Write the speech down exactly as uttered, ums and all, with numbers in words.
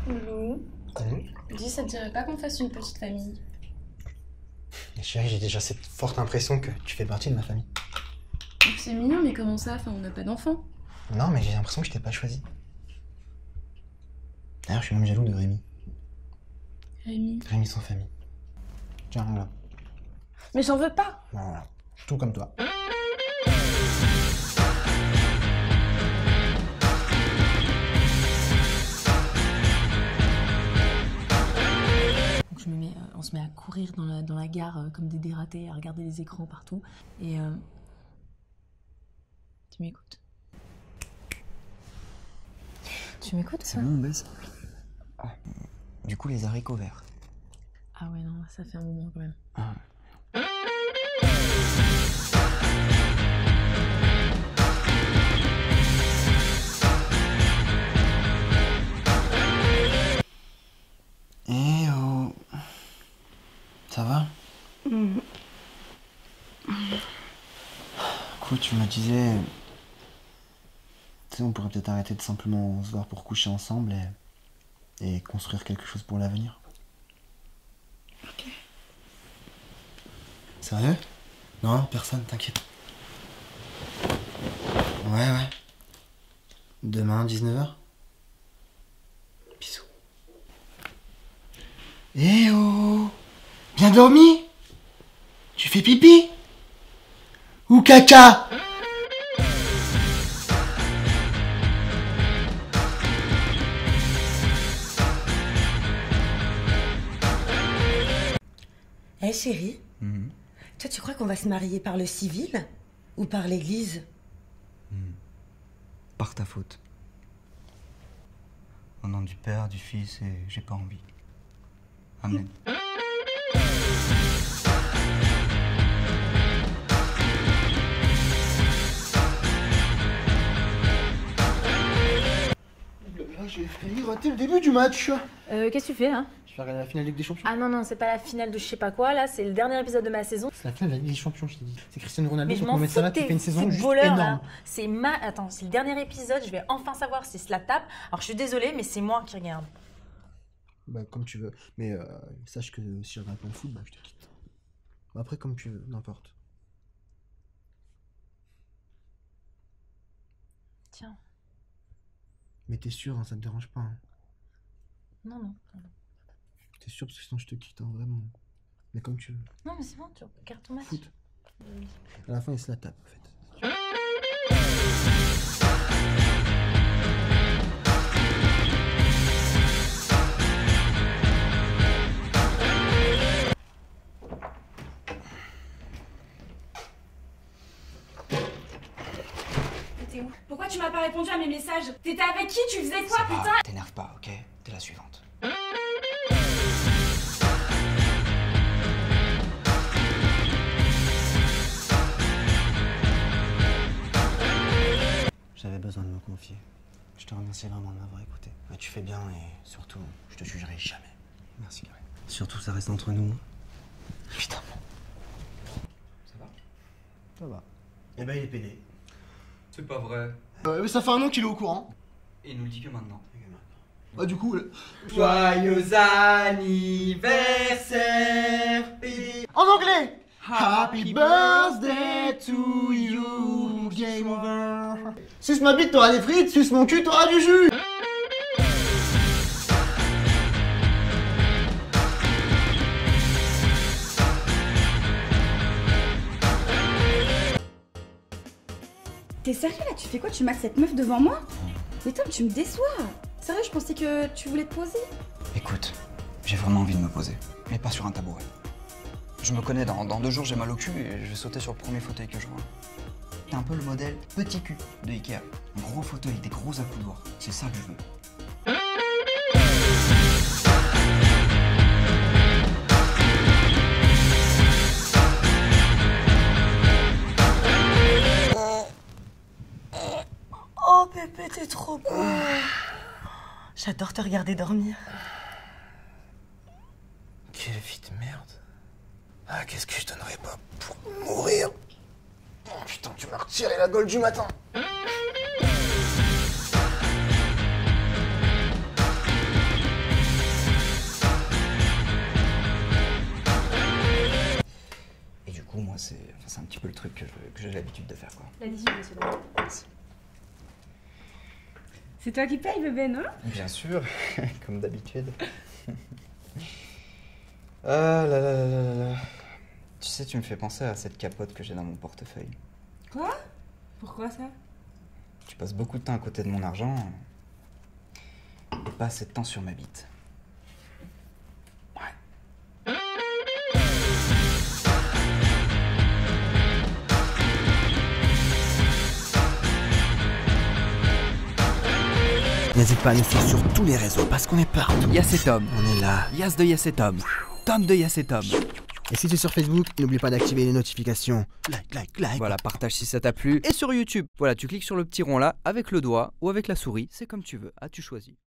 Lou, Mmh. dis, ça te dirait pas qu'on fasse une petite famille? Mais chérie, j'ai déjà cette forte impression que tu fais partie de ma famille. C'est mignon, mais comment ça? Enfin, on n'a pas d'enfants. Non, mais j'ai l'impression que je t'ai pas choisi. D'ailleurs, je suis même jaloux de Rémi. Rémi. Rémi sans famille. Tiens, voilà. Mais j'en veux pas. Voilà. Tout comme toi. Donc je me mets, euh, on se met à courir dans la, dans la gare euh, comme des dératés, à regarder les écrans partout. Et euh... tu m'écoutes? Tu m'écoutes? C'est bon, on baisse. Ah. Du coup, les haricots verts. Ah ouais, non, ça fait un moment quand même. Ah. Eh oh. Ça va? Mmh. Écoute, tu me disais... Tu sais, on pourrait peut-être arrêter de simplement se voir pour coucher ensemble et... et construire quelque chose pour l'avenir. Ok. Sérieux? Non, personne, t'inquiète. Ouais, ouais. Demain, dix-neuf heures? Bisous. Eh oh! Bien dormi? Tu fais pipi? Ou caca? Eh hey, chérie, Mmh. toi tu crois qu'on va se marier par le civil ou par l'église? Mmh. Par ta faute. Au nom du Père, du Fils et j'ai pas envie. Amen. Là, j'ai failli rater le début du match. Euh, qu'est-ce que tu fais là? Je vais regarder la finale Ligue des Champions. Ah non, non, c'est pas la finale de je sais pas quoi, là, c'est le dernier épisode de ma saison. C'est la finale de la Ligue des Champions, je t'ai dit. C'est Cristiano Ronaldo Mais je contre m'en Mohamed fous Salah de qui tes fait une saison juste footballeurs, énorme. là. C'est ma... Attends, c'est le dernier épisode, je vais enfin savoir si se la tape. Alors je suis désolée, mais c'est moi qui regarde. Bah, comme tu veux. Mais euh, sache que si je regarde pas le foot, bah, je te quitte. Bah, après, comme tu veux, n'importe. Tiens. Mais t'es sûr, hein, ça te dérange pas. Hein. Non, non, non. T'es sûr, parce que sinon je te quitte, hein, vraiment. Mais comme tu veux. Non, mais c'est bon, tu regardes ton match. Foot. À la fin, il se la tape, en fait. T'es où? Pourquoi tu m'as pas répondu à mes messages? T'étais avec qui? Tu faisais quoi, putain? T'énerve pas, ok? T'es la suivante. J'avais besoin de me confier. Je te remercie vraiment de m'avoir écouté. Mais tu fais bien et surtout, je te jugerai jamais. Merci, Karine. Surtout, ça reste entre nous. Évidemment. Ça va? Ça va. Eh ben, il est pédé. C'est pas vrai. Euh, ça fait un an qu'il est au courant. Et il nous le dit que maintenant. Bah, du coup. Euh... Joyeux anniversaire, Pédé. En anglais! Happy birthday to you, game over. Suce ma bite, t'auras des frites, suce mon cul, t'auras du jus. T'es sérieux là? Tu fais quoi? Tu mates cette meuf devant moi? Mais Tom, tu me déçois. Sérieux, je pensais que tu voulais te poser. Écoute, j'ai vraiment envie de me poser, mais pas sur un tabouret. Je me connais, dans, dans deux jours j'ai mal au cul et je vais sauter sur le premier fauteuil que je vois. T'es un peu le modèle petit cul de Ikea. Un gros fauteuil, des gros accoudoirs. C'est ça que je veux. Oh bébé, t'es trop beau. J'adore te regarder dormir. Quelle vie de merde. Ah, qu'est-ce que je donnerais pas pour mourir. Oh putain, tu m'as retiré la gueule du matin. truc que je- que j'ai l'habitude de faire, quoi. L'addition, monsieur. Merci. C'est toi qui paye, bébé, non? Bien sûr, comme d'habitude. Ah là là là là là là. Tu sais, tu me fais penser à cette capote que j'ai dans mon portefeuille. Quoi? Pourquoi ça? Tu passes beaucoup de temps à côté de mon argent et pas assez de temps sur ma bite. Ouais. N'hésite pas à nous suivre sur tous les réseaux parce qu'on est partout. Yacetom. On est là. Yas de Yacetom. Tom de Yacetom. Et si tu es sur Facebook, n'oublie pas d'activer les notifications. Like, like, like. Voilà, partage si ça t'a plu. Et sur YouTube, voilà, tu cliques sur le petit rond là avec le doigt ou avec la souris, c'est comme tu veux. Ah, tu choisis.